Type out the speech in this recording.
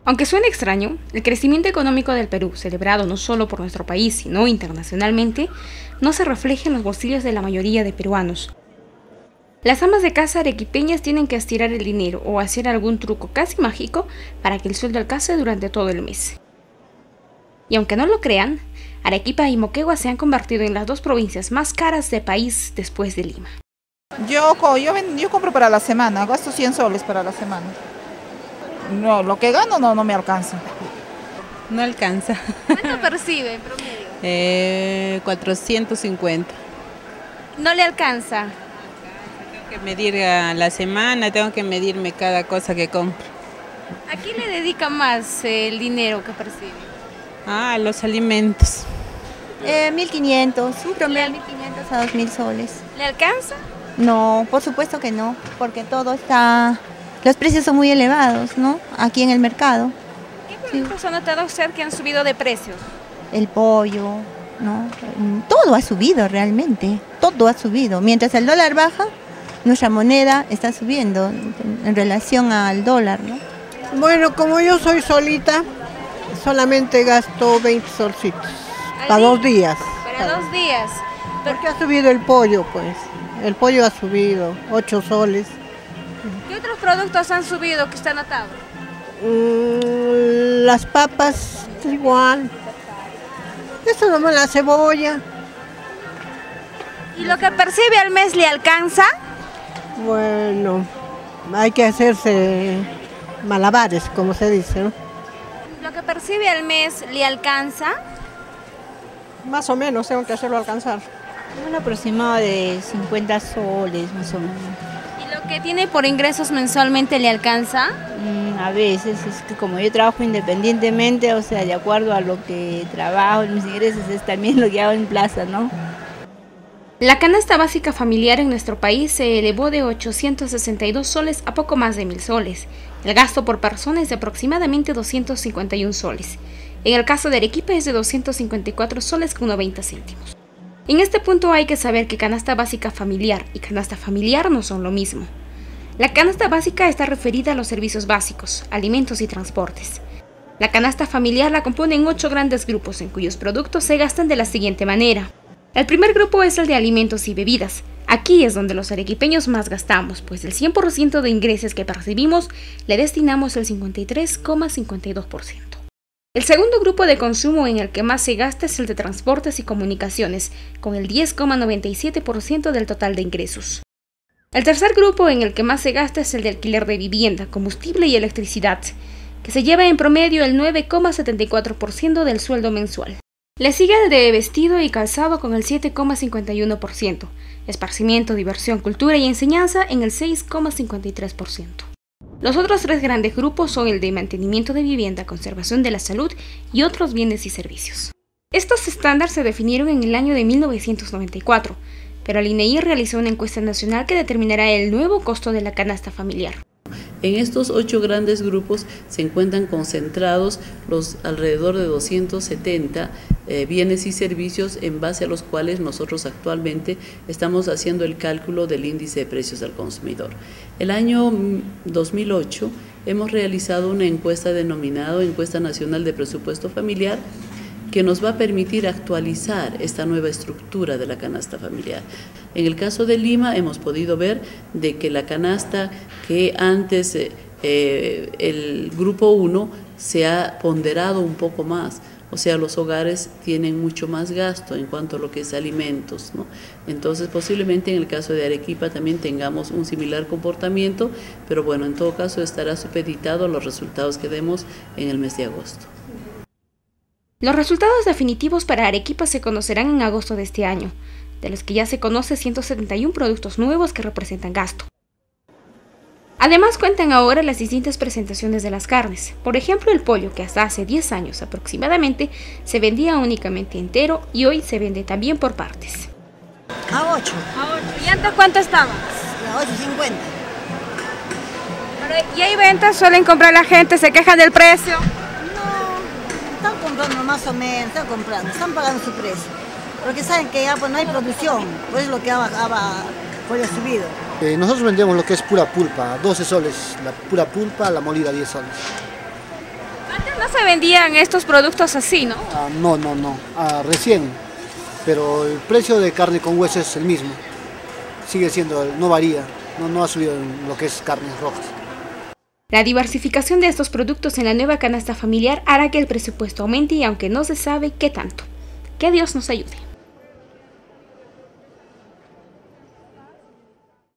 Aunque suene extraño, el crecimiento económico del Perú, celebrado no solo por nuestro país, sino internacionalmente, no se refleja en los bolsillos de la mayoría de peruanos. Las amas de casa arequipeñas tienen que estirar el dinero o hacer algún truco casi mágico para que el sueldo alcance durante todo el mes. Y aunque no lo crean, Arequipa y Moquegua se han convertido en las dos provincias más caras del país después de Lima. Yo compro para la semana, gasto 100 soles para la semana. No, lo que gano no me alcanza. No alcanza. ¿Cuánto percibe en promedio? 450. No le alcanza. Tengo que medir a la semana, tengo que medirme cada cosa que compro. ¿A quién le dedica más el dinero que percibe? Ah, los alimentos. 1.500, un promedio de 1.500 a 2.000 soles. ¿Le alcanza? No, por supuesto que no, porque todo está... Los precios son muy elevados, ¿no? Aquí en el mercado. ¿Qué productos ha notado usted que han subido de precios? El pollo, ¿no? Todo ha subido realmente, todo ha subido. Mientras el dólar baja, nuestra moneda está subiendo en relación al dólar, ¿no? Bueno, como yo soy solita, solamente gasto 20 solcitos para 2 días. Para 2 días. Porque ha subido el pollo, pues. El pollo ha subido, 8 soles. ¿Qué otros productos han subido que usted ha notado? Las papas, igual. Eso nomás, la cebolla. ¿Y lo que percibe al mes le alcanza? Bueno, hay que hacerse malabares, como se dice, ¿no? ¿Lo que percibe al mes le alcanza? Más o menos, tengo que hacerlo alcanzar. Un aproximado de 50 soles, más o menos. ¿Y lo que tiene por ingresos mensualmente le alcanza? A veces, es que como yo trabajo independientemente, o sea, de acuerdo a lo que trabajo, mis ingresos es también lo que hago en plaza, ¿no? La canasta básica familiar en nuestro país se elevó de 862 soles a poco más de 1.000 soles. El gasto por persona es de aproximadamente 251 soles. En el caso de Arequipa es de 254 soles con 90 céntimos. En este punto hay que saber que canasta básica familiar y canasta familiar no son lo mismo. La canasta básica está referida a los servicios básicos, alimentos y transportes. La canasta familiar la componen 8 grandes grupos en cuyos productos se gastan de la siguiente manera. El primer grupo es el de alimentos y bebidas. Aquí es donde los arequipeños más gastamos, pues del 100% de ingresos que percibimos le destinamos el 53,52%. El segundo grupo de consumo en el que más se gasta es el de transportes y comunicaciones, con el 10,97% del total de ingresos. El tercer grupo en el que más se gasta es el de alquiler de vivienda, combustible y electricidad, que se lleva en promedio el 9,74% del sueldo mensual. Le sigue el de vestido y calzado con el 7,51%, esparcimiento, diversión, cultura y enseñanza en el 6,53%. Los otros 3 grandes grupos son el de mantenimiento de vivienda, conservación de la salud y otros bienes y servicios. Estos estándares se definieron en el año de 1994, pero el INEI realizó una encuesta nacional que determinará el nuevo costo de la canasta familiar. En estos 8 grandes grupos se encuentran concentrados los alrededor de 270 bienes y servicios en base a los cuales nosotros actualmente estamos haciendo el cálculo del índice de precios al consumidor. El año 2008 hemos realizado una encuesta denominada Encuesta Nacional de Presupuesto Familiar, que nos va a permitir actualizar esta nueva estructura de la canasta familiar. En el caso de Lima hemos podido ver de que la canasta que antes el grupo 1 se ha ponderado un poco más, o sea, los hogares tienen mucho más gasto en cuanto a lo que es alimentos, ¿no? Entonces posiblemente en el caso de Arequipa también tengamos un similar comportamiento, pero bueno, en todo caso estará supeditado a los resultados que demos en el mes de agosto. Los resultados definitivos para Arequipa se conocerán en agosto de este año, de los que ya se conoce 171 productos nuevos que representan gasto. Además cuentan ahora las distintas presentaciones de las carnes, por ejemplo el pollo, que hasta hace 10 años aproximadamente se vendía únicamente entero y hoy se vende también por partes. A 8. ¿Y antes cuánto estaba? A 8.50. ¿Y hay ventas? ¿Suelen comprar la gente? ¿Se quejan del precio? Están comprando más o menos, están pagando su precio, porque saben que ya pues, no hay producción, pues es lo que ha subido. Nosotros vendemos lo que es pura pulpa, 12 soles, la pura pulpa, la molida 10 soles. no se vendían estos productos así, ¿no? No. Recién. Pero el precio de carne con hueso es el mismo. Sigue siendo, no varía. No ha subido en lo que es carnes rojas. La diversificación de estos productos en la nueva canasta familiar hará que el presupuesto aumente y aunque no se sabe qué tanto. Que Dios nos ayude.